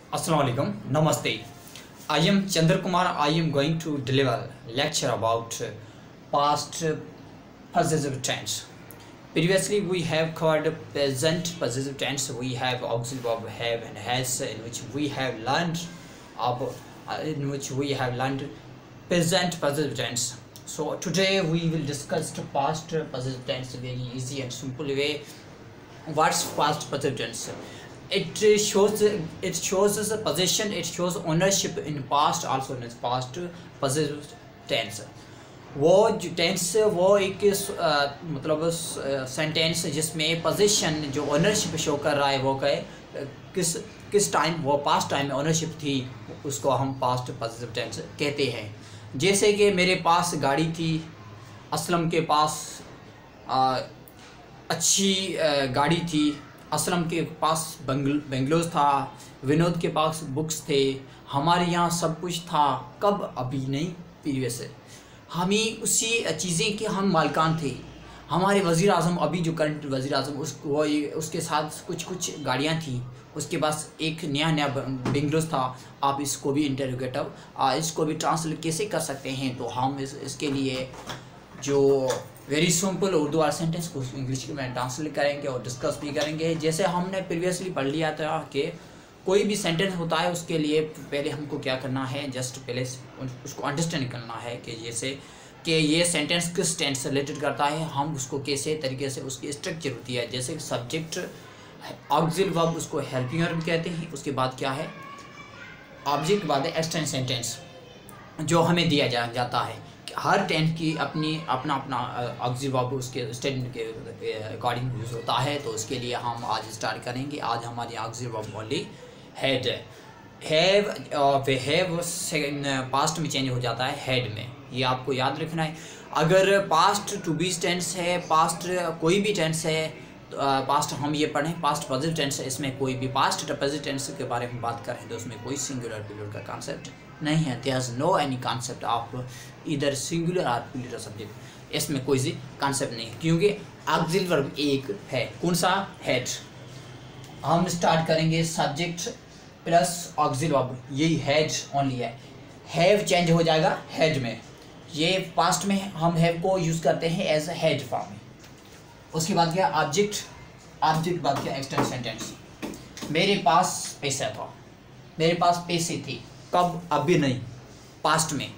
Assalamu alaikum, namaste. I am Chandra Kumar. I am going to deliver lecture about past possessive tense. Previously, we have covered present possessive tense. We have auxiliary verb have and has, in which we have learned present possessive tense. So today we will discuss the past possessive tense very easy and simple way. What's past possessive tense? It shows us a possession. It shows ownership in past, also in past possessive tense. वो जो tense वो एक मतलब sentence जिसमें position जो ownership show कर रहा है वो कहे किस टाइम वो पास्ट टाइम में ओनरशिप थी, उसको हम पास्ट पॉजिटिव टेंस कहते हैं। जैसे कि मेरे पास गाड़ी थी, असलम के पास अच्छी गाड़ी थी, असलम के पास बेंगलोर था, विनोद के पास बुक्स थे, हमारे यहाँ सब कुछ था। कब? अभी नहीं, प्रीवियस। हमें उसी चीज़ें के हम मालिकान थे। हमारे वज़ीर आज़म, अभी जो करंट वज़ीर आज़म, उसके साथ कुछ गाड़ियाँ थी, उसके पास एक नया बेंगलोर था। आप इसको भी इंटरोगेटिव इसको भी ट्रांसलेट कैसे कर सकते हैं? तो हम इसके लिए जो वेरी सिंपल उर्दू वाला सेंटेंस को इंग्लिश में ट्रांसलेट करेंगे और डिस्कस भी करेंगे। जैसे हमने प्रीवियसली पढ़ लिया था कि कोई भी सेंटेंस होता है उसके लिए पहले हमको क्या करना है, जस्ट पहले उसको अंडरस्टैंड करना है कि जैसे कि ये सेंटेंस किस टेंस से रिलेटेड करता है, हम उसको कैसे तरीके से उसकी स्ट्रक्चर होती है। जैसे सब्जेक्ट, ऑक्सिलरी वर्ब, उसको हेल्पिंग वर्ब कहते हैं। उसके बाद क्या है, ऑब्जेक्ट के बाद है एक्सटेंड सेंटेंस जो हमें दिया जाता है। हर टेंस की अपना ऑक्सिलरी वर्ब उसके स्टेटमेंट के अकॉर्डिंग यूज़ होता है। तो उसके लिए हम आज स्टार्ट करेंगे। आज हमारी auxiliary verb only had have past में चेंज हो जाता है हेड में, ये आपको याद रखना है। अगर पास्ट टू बी टेंस है, पास्ट कोई भी टेंस है, पास्ट हम ये पढ़ें पास्ट पॉजिटिव टेंस है, इसमें कोई भी पास्ट पॉजिटिव टेंस के बारे में बात करें तो उसमें कोई सिंगुलर प्लूरल का कॉन्सेप्ट नहीं है। There is no any concept of इधर सिंगुलर और प्लूरल सब्जेक्ट, इसमें कोई सी कॉन्सेप्ट नहीं है क्योंकि ऑक्सिलरी वर्ब एक है। कौन सा? हेड। हम स्टार्ट करेंगे सब्जेक्ट प्लस ऑक्सिलरी वर्ब, यही हेड ओनली है। हैव चेंज हो जाएगा हेड में। ये पास्ट में हम हैव को यूज़ करते हैं एज हेड फॉर्म में। उसके बाद क्या ऑब्जेक्ट बाद क्या एक्सटेंड सेंटेंस। मेरे पास पैसा था, मेरे पास पैसे थे। कब? अभी नहीं, पास्ट में।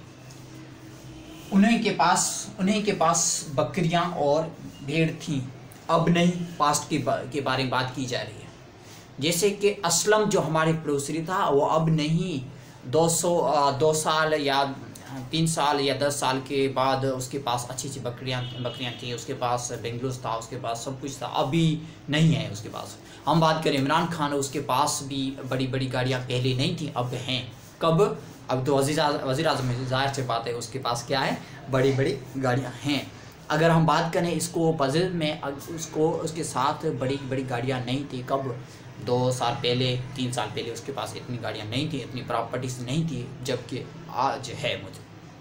उन्हीं के पास बकरियां और भेड़ थीं। अब नहीं, पास्ट के बारे में बात की जा रही है। जैसे कि असलम जो हमारे पड़ोसी था वो अब नहीं, 2 साल या 3 साल या 10 साल के बाद उसके पास अच्छी बकरियां थी, उसके पास बेंगलोर था, उसके पास सब कुछ था। अभी नहीं है उसके पास। हम बात करें इमरान खान, उसके पास भी बड़ी बड़ी गाड़ियां पहले नहीं थी, अब हैं। कब? अब तो वज़ीर आज़म में ज़ाहिर सी बात है उसके पास क्या है, बड़ी बड़ी गाड़ियां हैं। अगर हम बात करें इसको पॉजिटिव में, उसके साथ बड़ी बड़ी गाड़ियाँ नहीं थी। कब? 2 साल पहले, 3 साल पहले उसके पास इतनी गाड़ियाँ नहीं थी, इतनी प्रॉपर्टीज नहीं थी, जबकि आज है। मुझे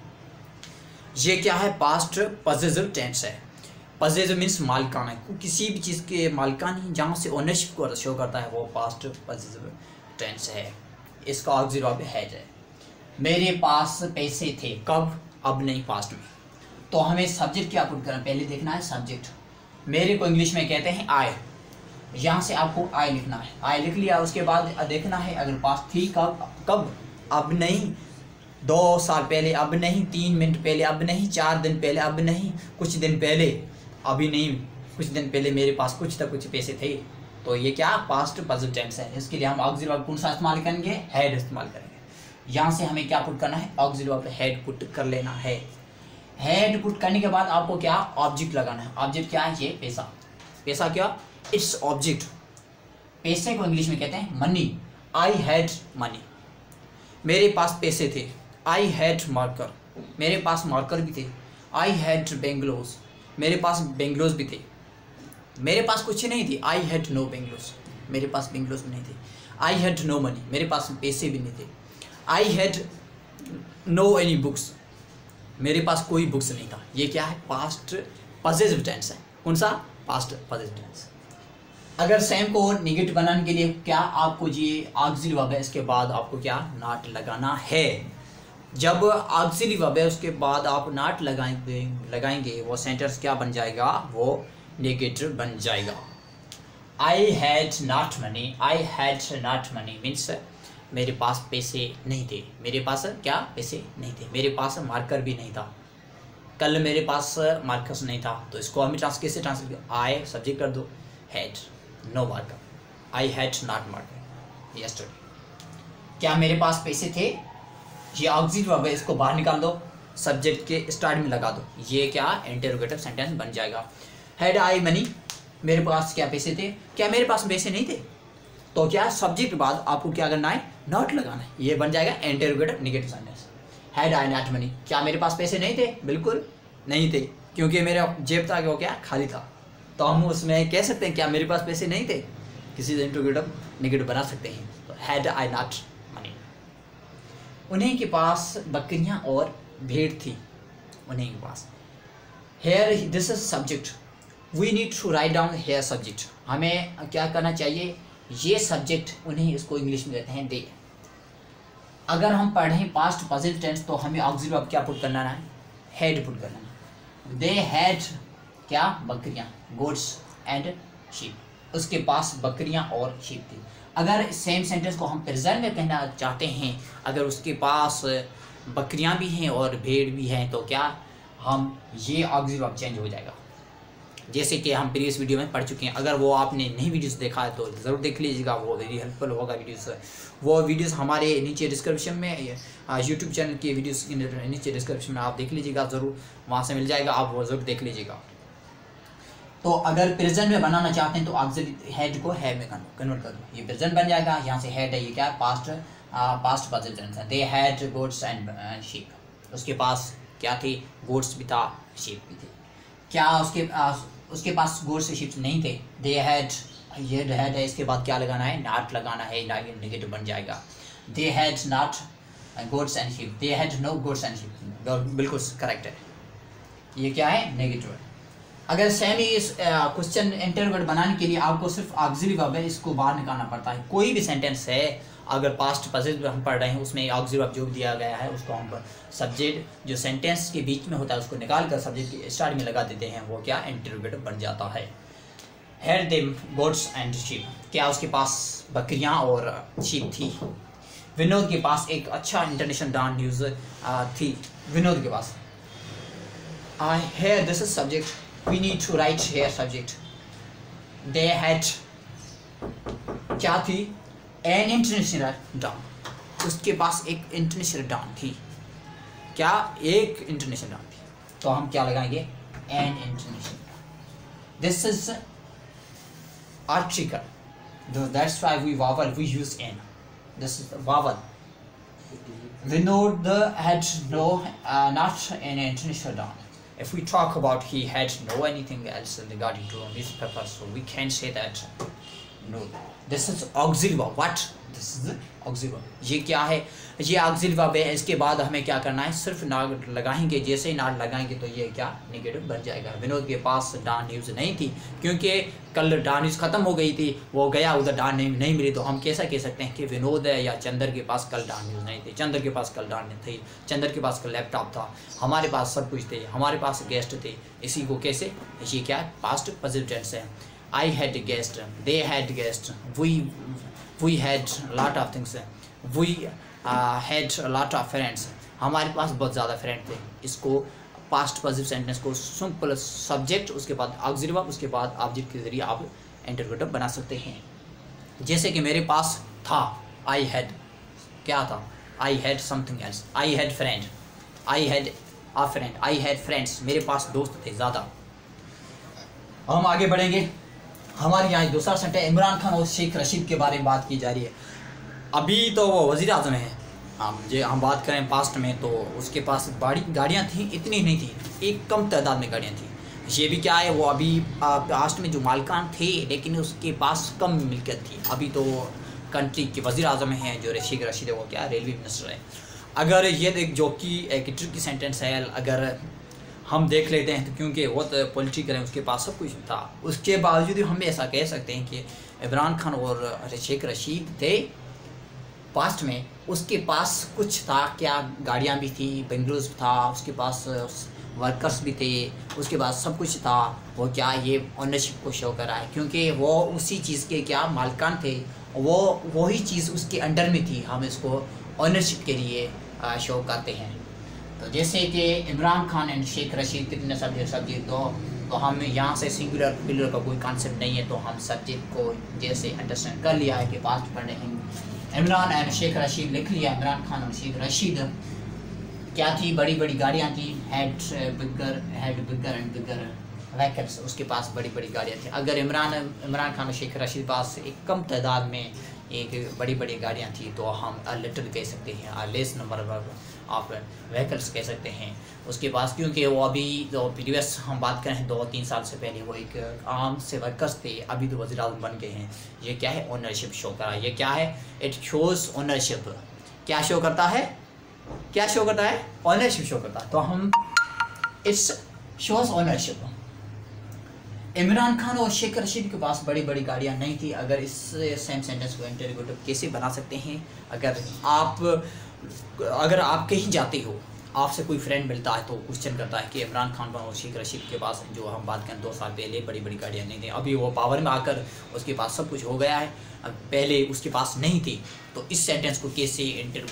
ये क्या है? पास्ट पॉजिटिव टेंस है। पॉजिटिव मीन्स मालिकाना है, किसी भी चीज़ के मालिकानी जहाँ से ओनरशिप को शो करता है वो पास्ट पॉजिटिव टेंस है। इसका ऑक्सिलरी वर्ब हैज है। मेरे पास पैसे थे। कब? अब नहीं, पास्ट में। तो हमें सब्जेक्ट क्या पुट करना, पहले देखना है सब्जेक्ट। मेरे को इंग्लिश में कहते हैं आई, यहाँ से आपको आई लिखना है। आई लिख लिया, उसके बाद देखना है अगर पास्ट थी। कब? अब नहीं, 2 साल पहले अब नहीं, 3 मिनट पहले अब नहीं, 4 दिन पहले अब नहीं, कुछ दिन पहले, अभी नहीं, कुछ दिन पहले मेरे पास कुछ पैसे थे। तो ये क्या? पास्ट पॉजिटिव टेंस है। इसके लिए हम ऑक्सिलरी वर्ब कौन सा इस्तेमाल करेंगे? हेड इस्तेमाल करेंगे। यहाँ से हमें क्या पुट करना है? ऑक्सिलरी वर्ब हेड पुट कर लेना है। हेड पुट करने के बाद आपको क्या? ऑब्जेक्ट लगाना है। ऑब्जेक्ट क्या है? ये पैसा। पैसा क्या? It's object. पैसे को इंग्लिश में कहते हैं मनी। I had money. मेरे पास पैसे थे। I had marker. मेरे पास मार्कर भी थे। I had bangles. मेरे पास बेंगलोर्स भी थे। मेरे पास कुछ नहीं थी। I had no bangles. मेरे पास बेंगलोर्स भी नहीं थे। I had no money. मेरे पास पैसे भी नहीं थे। I had no any books. मेरे पास कोई बुक्स नहीं था। ये क्या है? पास्ट पॉजिटिव टेंस है। कौन सा? Past positive tense. अगर सेम को नेगेटिव बनाने के लिए क्या आपको ये ऑक्सिलरी वर्ब है, इसके बाद आपको क्या नॉट लगाना है। जब ऑक्सिलरी वर्ब है उसके बाद आप नॉट लगाएंगे वो सेंटेंस क्या बन जाएगा, वो नेगेटिव बन जाएगा। I had not money, I had not money means मेरे पास पैसे नहीं थे, मेरे पास क्या पैसे नहीं थे, मेरे पास मार्कर भी नहीं था, कल मेरे पास मार्कर्स नहीं था। तो इसको हमें कैसे ट्रांसलेट, आई सब्जेक्ट कर दो, had no marker, I had not marker yesterday. क्या मेरे पास पैसे थे, ये ऑक्सिलरी वर्ब है, इसको बाहर निकाल दो, सब्जेक्ट के स्टार्ट में लगा दो, ये क्या इंटरोगेटिव सेंटेंस बन जाएगा। हैड आई मनी, मेरे पास क्या पैसे थे, क्या मेरे पास पैसे नहीं थे, तो क्या सब्जेक्ट के बाद आपको क्या करना है, नॉट लगाना है, ये बन जाएगा interrogative negative sentence. Had I not money, क्या मेरे पास पैसे नहीं थे, बिल्कुल नहीं थे, क्योंकि मेरा जेब था वो क्या खाली था। तो हम उसमें कह सकते हैं क्या मेरे पास पैसे नहीं थे, किसी से इंटरोगेटिव नेगेटिव बना सकते हैं। तो हैड आई नॉट मनी। उन्हीं के पास बकरियां और भेड़ थी, उन्हीं के पास। Here this is subject, we need to write down here subject. हमें क्या करना चाहिए, ये सब्जेक्ट उन्हें, इसको इंग्लिश में कहते हैं दे। अगर हम पढ़ें पास्ट पॉजिटिव टेंस तो हमें ऑक्सिलरी वर्ब क्या पुट करना है, हैड पुट करना है। दे हैड क्या बकरियां, गोट्स एंड शीप, उसके पास बकरियां और शीप थी। अगर सेम सेंटेंस को हम प्रेजेंट में कहना चाहते हैं, अगर उसके पास बकरियां भी हैं और भेड़ भी हैं, तो क्या हम ये ऑक्सिलरी वर्ब चेंज हो जाएगा, जैसे कि हम प्रीवियस वीडियो में पढ़ चुके हैं। अगर वो आपने नहीं वीडियोस देखा है तो ज़रूर देख लीजिएगा, वो वेरी हेल्पफुल होगा वीडियोस। वो वीडियोस हमारे नीचे डिस्क्रिप्शन में यूट्यूब चैनल की वीडियोस के नीचे डिस्क्रिप्शन में आप देख लीजिएगा, ज़रूर वहाँ से मिल जाएगा, आप वो ज़रूर देख लीजिएगा। तो अगर प्रेजेंट में बनाना चाहते हैं तो ऑक्सिलरी हैड को है में कन्वर्ट कर दो, ये प्रेजेंट बन जाएगा। यहाँ से हैड है, ये क्या पास्ट पॉजिटिव टेंस है। They had goats and sheep, उसके पास क्या थी, गोट्स भी था, शीप भी थी। क्या उसके पास गोट्स से शीप नहीं थे, दे हैड, ये हैड है, इसके बाद क्या लगाना है, नॉट लगाना है, नेगेटिव बन जाएगा। They had not goats and sheep, they had no goats and sheep, बिल्कुल करेक्ट है, ये क्या है, नेगेटिव है। अगर सेम ही इस क्वेश्चन इंटरव्यू बनाने के लिए आपको सिर्फ ऑक्सिलरी वर्ब है, इसको बाहर निकालना पड़ता है। कोई भी सेंटेंस है, अगर पास्ट पॉजिटिव हम पढ़ रहे हैं उसमें ऑक्सिलरी वर्ब जो दिया गया है उसको हम सब्जेक्ट जो सेंटेंस के बीच में होता है उसको निकाल कर सब्जेक्ट के स्टार्ट में लगा देते हैं, वो क्या इंटरोगेटिव बन जाता है। Had they goats and sheep, क्या उसके पास बकरियां और शीप थी। विनोद के पास एक अच्छा इंटरनेशनल डांस न्यूज़ थी, विनोद के पास। here this is subject, we need to write here subject. They had क्या थी, an international dance, उसके पास एक इंटरनेशनल डांस थी, क्या एक इंटरनेशनल डांस थी, तो हम क्या लगाएंगे, an international। this is article, that's why we vowel we use n, this is the vowel। Vinod had no not an international dance. If we talk about he had no anything else regarding to newspaper, so we can say that no, this is auxiliary verb. What? This is auxiliary verb. ये क्या है, ये auxiliary verb है। इसके बाद हमें क्या करना है, सिर्फ नॉट लगाएंगे, जैसे ही नॉट लगाएंगे तो ये क्या नेगेटिव बन जाएगा। विनोद के पास डान न्यूज़ नहीं थी, क्योंकि कल डान न्यूज़ ख़त्म हो गई थी, वो गया उधर डान नहीं मिली, तो हम कैसा कह सकते हैं कि विनोद है या चंदर के पास कल डान न्यूज़ नहीं थी, चंदर के पास कल डान नहीं थी, चंदर के पास कल लैपटॉप था, हमारे पास सब कुछ थे, हमारे पास गेस्ट थे। इसी को कैसे, ये क्या है, पास्ट पॉजिटिव टेंस है। I had guest, they had guest, we had lot of things, we had a lot of friends, हमारे पास बहुत ज़्यादा फ्रेंड थे। इसको पास्ट पॉजिटिव सेंटेंस को सिंपल सब्जेक्ट, उसके बाद ऑक्सिलरी वर्ब, उसके बाद ऑब्जेक्ट के जरिए आप इंटररोगेटिव बना सकते हैं। जैसे कि मेरे पास था, I had क्या था, I had something else, I had friend, I had a friend, I had friends, मेरे पास दोस्त थे ज़्यादा। हम आगे बढ़ेंगे। हमारे यहाँ दूसरा सेंट है, इमरान खान और शेख रशीद के बारे में बात की जा रही है। अभी तो वो वज़ीर आज़म है, हम बात करें पास्ट में तो उसके पास गाड़ियाँ थी, इतनी नहीं थी, एक कम तादाद में गाड़ियाँ थी। ये भी क्या है, वो अभी पास्ट में जो मालिकान थे लेकिन उसके पास कम मिल्कियत थी। अभी तो कंट्री के वज़ीर आज़म हैं जो शेख रशीद है, वो क्या रेलवे मिनिस्टर है। अगर ये देख जो कि एक ट्रिकी सेंटेंस है, अगर हम देख लेते हैं, तो क्योंकि वो तो पॉलिटिकल है, उसके पास सब कुछ था। उसके बावजूद हम ऐसा कह सकते हैं कि इमरान खान और शेख रशीद थे पास्ट में, उसके पास कुछ था क्या, गाड़ियाँ भी थी, बंगलोज था, उसके पास वर्कर्स भी थे, उसके बाद सब कुछ था। वो क्या ये ओनरशिप को शो कर रहा है, क्योंकि वो उसी चीज़ के क्या मालिकान थे, वो वही चीज़ उसके अंडर में थी, हम इसको ओनरशिप के लिए शो करते हैं। तो जैसे कि इमरान खान एंड शेख रशीद कितने सब्जेक्ट तो हम यहाँ से सिंगुलर पिलर का कोई कॉन्सेप्ट नहीं है, तो हम सब्जेक्ट को जैसे अंडरस्टैंड कर लिया है कि पास्ट पढ़ रहे हैं। इमरान एंड शेख रशीद लिख लिया, इमरान खान और शेख रशीद क्या थी, बड़ी बड़ी गाड़ियाँ थी, had bigger and bigger vehicles, उसके पास बड़ी बड़ी गाड़ियाँ थी। अगर इमरान खान और शेख रशीद पास एक कम तादाद में एक बड़ी बड़ी गाड़ियाँ थी, तो हम लिटिल कह सकते हैं, लेस नंबर ऑफ व्हीकल्स कह सकते हैं उसके पास, क्योंकि वो अभी जो प्रीवियस हम बात करें 2-3 साल से पहले वो एक आम से वर्कर्स थे, अभी तो वज़ीर आज़म बन गए हैं। ये क्या है, ओनरशिप शो करा। ये क्या है, इट शोज़ ओनरशिप। क्या शो करता है, क्या शो करता है, ओनरशिप शो करता है। तो हम it's shows ownership. Imran Khan और शेख रशीद के पास बड़ी बड़ी गाड़ियाँ नहीं थी। अगर इस सेम सेंटेंस को इंटरोगेटिव कैसे बना सकते हैं, अगर आप कहीं जाते हो, आपसे कोई फ्रेंड मिलता है तो क्वेश्चन करता है कि इमरान खान और शेख रशीद के पास, जो हम बात करें 2 साल पहले, बड़ी बड़ी गाड़ियाँ नहीं थी, अभी वो पावर में आकर उसके पास सब कुछ हो गया है, पहले उसके पास नहीं थी। तो इस सेंटेंस को कैसे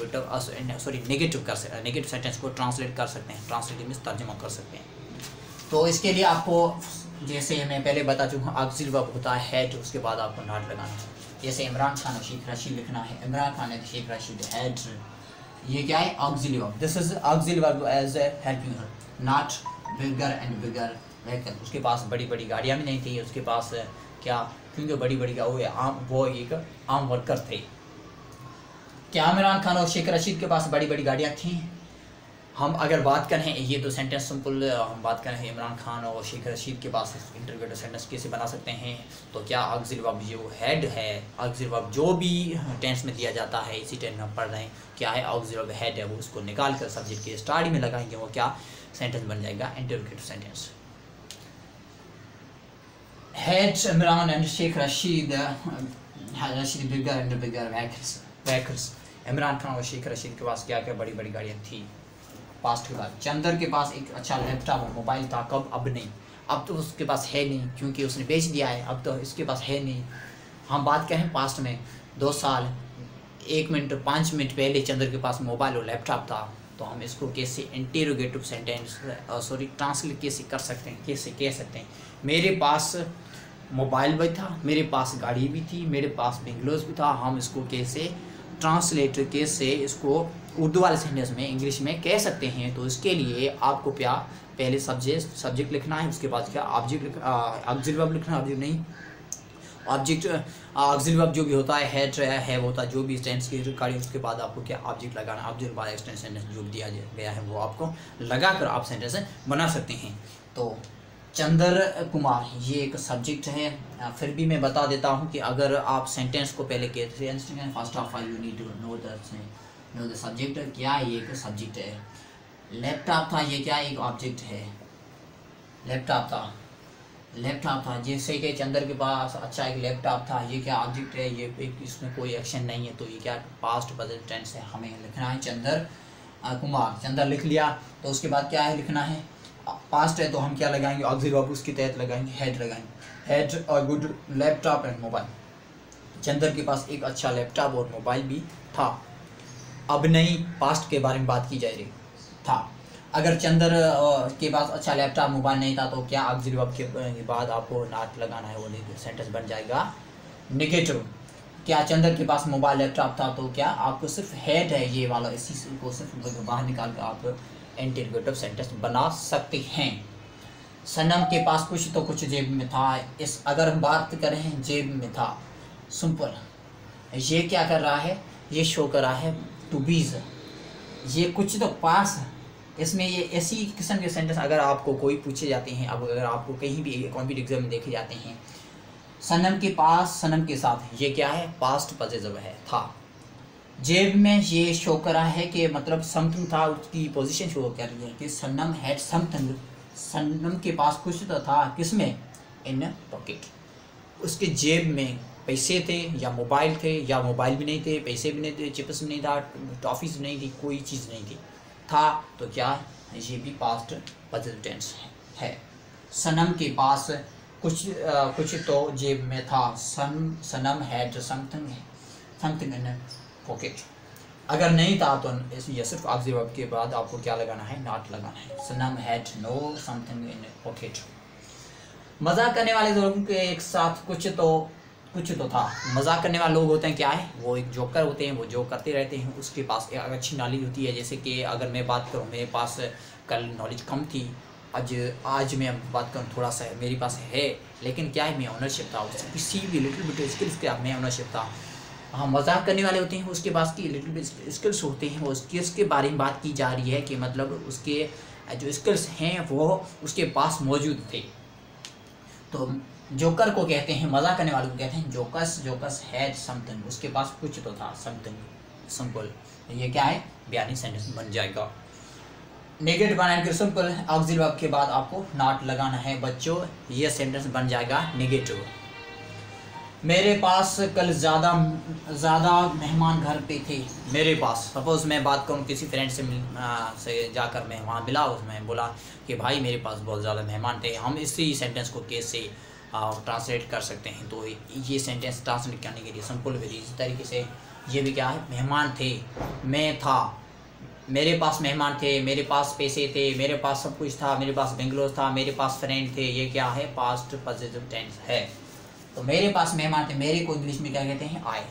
नेगेटिव सेंटेंस को ट्रांसलेट कर सकते हैं, ट्रांसलेट मीन्स तर्जुमा कर सकते हैं। तो इसके लिए आपको, जैसे मैं पहले बता चुका हूँ, ऑक्सिलरी वर्ब होता है हेड, उसके बाद आपको नॉट लगाना है। जैसे इमरान खान और शेख रशीद लिखना है, इमरान खान और शेख रशीद हेड, ये क्या है, auxiliary verb. This is auxiliary verb as a helping verb, not bigger and bigger vehicle. उसके पास बड़ी बड़ी गाड़ियाँ भी नहीं थी, उसके पास क्या, क्योंकि बड़ी बड़ी वो एक आम वर्कर थे। क्या इमरान खान और शेख रशीद के पास बड़ी बड़ी गाड़ियाँ थीं? हम अगर बात करें, ये तो सेंटेंस सिंपल, हम बात करें इमरान खान और शेख रशीद के पास इंटरोगेटिव सेंटेंस कैसे बना सकते हैं, तो क्या ऑक्सिलरी वर्ब जो हेड है, ऑक्सिलरी वर्ब जो भी टेंस में दिया जाता है, इसी टेंस में हम पढ़ रहे हैं, क्या है, ऑक्सिलरी वर्ब हेड है, वो उसको निकाल कर सब्जेक्ट के स्टार्ट में लगाएंगे, वो क्या सेंटेंस बन जाएगा, interrogative sentence. Had Imran and Sheikh Rashid bigger and bigger vehicles. Imran Khan और शेख रशीद के पास क्या क्या बड़ी बड़ी गाड़ियाँ थी पास्ट के बाद। चंदर के पास एक अच्छा लैपटॉप और मोबाइल था, कब, अब नहीं, अब तो उसके पास है नहीं, क्योंकि उसने बेच दिया है, अब तो इसके पास है नहीं। हम बात करें पास्ट में 2 साल 1 मिनट 5 मिनट पहले चंदर के पास मोबाइल और लैपटॉप था, तो हम इसको कैसे इंटरोगेटिव सेंटेंस ट्रांसलेट कैसे कर सकते हैं, कैसे कह सकते हैं, मेरे पास मोबाइल भी था, मेरे पास गाड़ी भी थी, मेरे पास बंगलोज भी था। हम इसको कैसे ट्रांसलेट, कैसे इसको उर्दू वाले सेंटेंस में इंग्लिश में कह सकते हैं। तो इसके लिए आपको क्या, पहले सब्जेक्ट लिखना है, उसके बाद क्या ऑक्सिलरी वर्ब लिखना है, ऑब्जेक्ट नहीं, ऑब्जेक्ट ऑक्सिलरी वर्ब जो भी होता है, हेड है वो होता है, जो भी टेंस की गाड़ी, उसके बाद आपको क्या ऑब्जेक्ट लगाना, ऑब्जेक्ट बाद सेंटेंस जो दिया गया है वो आपको लगाकर आप सेंटेंस बना सकते हैं। तो चंदर कुमार ये एक सब्जेक्ट है। फिर भी मैं बता देता हूँ कि अगर आप सेंटेंस को पहले कहते हैं, first of all you need to know the subject, क्या ये एक सब्जेक्ट है। लैपटॉप था, ये क्या एक ऑब्जेक्ट है, लैपटॉप था। जैसे कि चंदर के पास अच्छा एक लैपटॉप था, ये क्या ऑब्जेक्ट है, ये इसमें कोई एक्शन नहीं है, तो ये क्या पास्ट प्रेजेंट टेंस है। हमें लिखना है चंदर कुमार, चंदर लिख लिया, तो उसके बाद क्या है लिखना है, पास्ट है तो हम क्या लगाएंगे, ऑक्सिलरी वर्ब उसके तहत लगाएंगे, हेड लगाएंगे, हेड और good laptop and mobile. Chander के पास एक अच्छा लैपटॉप और मोबाइल भी था, अब नहीं, पास्ट के बारे में बात की जा रही था। अगर चंदर के पास अच्छा लैपटॉप मोबाइल नहीं था, तो क्या ऑक्सिलरी वर्ब के बाद आपको नॉट लगाना है, वो सेंटेंस बन जाएगा नेगेटिव। क्या चंदर के पास मोबाइल लैपटॉप था, तो क्या आपको सिर्फ हेड है ये वाला, इसी को सिर्फ बाहर निकाल कर आप इंटरोगेटिव सेंटेंस बना सकते हैं। सनम के पास कुछ जेब में था, इस अगर हम बात करें जेब में था, सिंपल, ये क्या कर रहा है, ये शो कर रहा है टू बीज, ये कुछ तो पास, इसमें ये ऐसी किस्म के सेंटेंस अगर आपको कोई पूछे जाते हैं, अब अगर आपको कहीं भी कॉम्पिटिटिव एग्जाम में देखे जाते हैं, सनम के पास, सनम के साथ, ये क्या है, पास्ट पॉजिटिव है, था। जेब में ये शो करा है कि मतलब समथिंग था, उसकी पोजीशन शो कर रही है कि सनम हैड समथिंग सनम के पास कुछ तो था, किसमें? इन पॉकेट, उसके जेब में पैसे थे या मोबाइल थे, या मोबाइल भी नहीं थे, पैसे भी नहीं थे, चिप्स भी नहीं था, टॉफ़ीज नहीं थी, कोई चीज़ नहीं थी, था तो क्या? ये भी पास्ट पॉजिटिव टेंस है। सनम के पास कुछ तो जेब में था, Sanam had something in pocket. अगर नहीं था तो ये सिर्फ ऑक्सिलरी वर्ब के बाद आपको क्या लगाना है? नॉट लगाना है। Sanam had no something in pocket. मजाक करने वाले लोगों के एक साथ कुछ तो था। मजाक करने वाले लोग होते हैं क्या है? वो एक जोकर होते हैं, वो जोक करते रहते हैं, उसके पास एक अच्छी नॉलेज होती है। जैसे कि अगर मैं बात करूँ, मेरे पास कल नॉलेज कम थी, आज मैं बात करूँ थोड़ा सा मेरे पास है, लेकिन क्या है, मैं ऑनरशिप था, किसी भी लिटिल बिट स्किल्स के मैं ऑनरशिप था। हाँ, मजाक करने वाले होते हैं, उसके पास की लिटिल बिट स्किल्स होते हैं, वो स्किल्स के बारे में बात की जा रही है कि मतलब उसके जो स्किल्स हैं वो उसके पास मौजूद थे। तो जोकर को कहते हैं, मजाक करने वालों को कहते हैं जोकस हैड समथिंग, उसके पास कुछ तो था, समथिंग, सिंपल। ये क्या है? बयानी सेंटेंस बन जाएगा। नेगेटिव बनाने के सिंपल ऑक्सिलरी वर्ब के बाद आपको नॉट लगाना है बच्चों, ये सेंटेंस बन जाएगा नेगेटिव। मेरे पास कल ज़्यादा मेहमान घर पे थे। मेरे पास, सपोज़ मैं बात करूँ किसी फ्रेंड से जाकर मैं वहाँ मिला, उसमें बोला कि भाई मेरे पास बहुत ज़्यादा मेहमान थे। हम इसी सेंटेंस को कैसे ट्रांसलेट कर सकते हैं? तो ये सेंटेंस ट्रांसलेट करने के लिए सिंपल वेरी इसी तरीके से, ये भी क्या है? मेहमान थे, मैं था, मेरे पास मेहमान थे, मेरे पास पैसे थे, मेरे पास सब कुछ था, मेरे पास बेंगलोर था, मेरे पास फ्रेंड थे। ये क्या है? पास्ट पॉजिटिव टेंस है। तो मेरे पास मेहमान थे, मेरे को इंग्लिश में क्या कहते हैं? आए।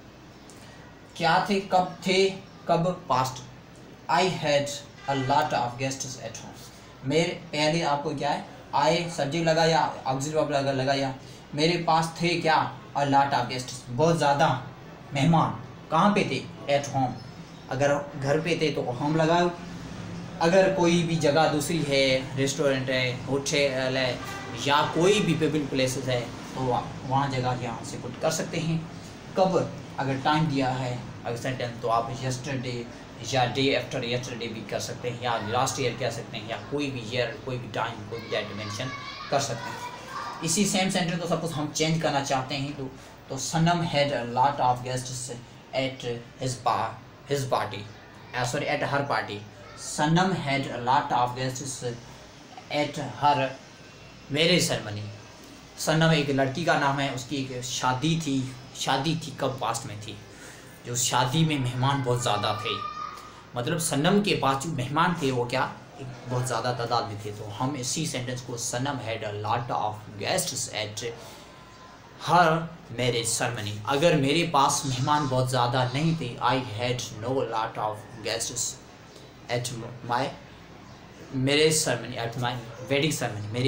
क्या थे? कब थे? कब? Past. I had a lot of guests at home. मेरे पहले आपको क्या है? आए सब्जेक्ट लगाया, ऑक्सिलरी वर्ब लगाया। मेरे पास थे क्या? अ लॉट ऑफ गेस्ट्स, बहुत ज़्यादा मेहमान। कहाँ पे थे? At home. अगर घर पे थे तो होम लगाओ। अगर कोई भी जगह दूसरी है, रेस्टोरेंट है, होटल है, या कोई भी पब्लिक प्लेसेस है, तो वहाँ जगह यहाँ से पुट कर सकते हैं। कब? अगर टाइम दिया है अगर सेंटेंस, तो आप यस्टरडे या डे आफ्टर यस्टरडे भी कर सकते हैं, या लास्ट ईयर कह सकते हैं, या कोई भी ईयर, कोई भी टाइम, कोई भी डेट मेंशन कर सकते हैं। इसी सेम सेंटेंस को सपोज हम चेंज करना चाहते हैं तो Sanam had a lot of guests at his party, sorry at her party. Sanam had a lot of guests at her marriage ceremony. Sanam एक लड़की का नाम है, उसकी एक शादी थी। कब? पास्ट में थी। जो शादी में मेहमान बहुत ज़्यादा थे, मतलब सनम के पास जो मेहमान थे वो क्या? बहुत ज़्यादा तादाद में थे। तो हम इसी सेंटेंस को Sanam had a lot of guests at her marriage ceremony. अगर मेरे पास मेहमान बहुत ज़्यादा नहीं थे, I had no lot of guests at my marriage ceremony, at my wedding ceremony. मेरी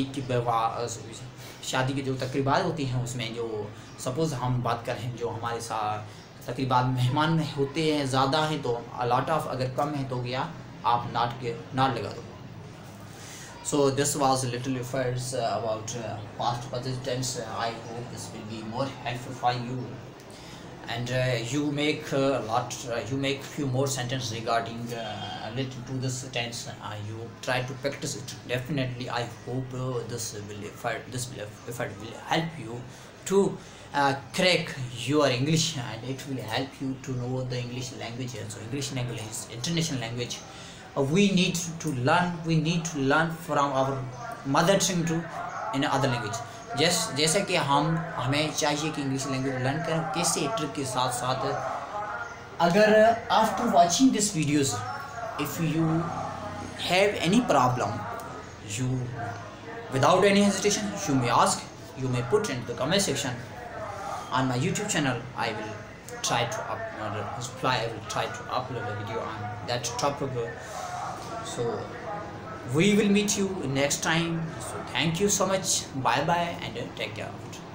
शादी की जो तकरीबात होती हैं उसमें जो सपोज़ हम बात करें, जो हमारे साथ तकरीबात मेहमान होते हैं ज़्यादा हैं, तो लॉट ऑफ अगर कम है तो क्या? आप नॉट लगा दो। So this was little efforts about past past tense. I hope this will be more helpful for you, and you make you make few more sentences regarding related to this tense. You try to practice it. Definitely, I hope this effort will help you to crack your English, and it will help you to know the English language. So English language is international language. We need to learn from our mother tongue to in other language. जैसे कि हमें चाहिए कि English language learn करें, कैसे trick के साथ साथ। अगर after watching this videos, if you have any problem, you without any hesitation you may ask, you may put in the comment section on my YouTube channel. I will try to upload a video on that topic. So we will meet you next time. So thank you so much. Bye bye and take care of it.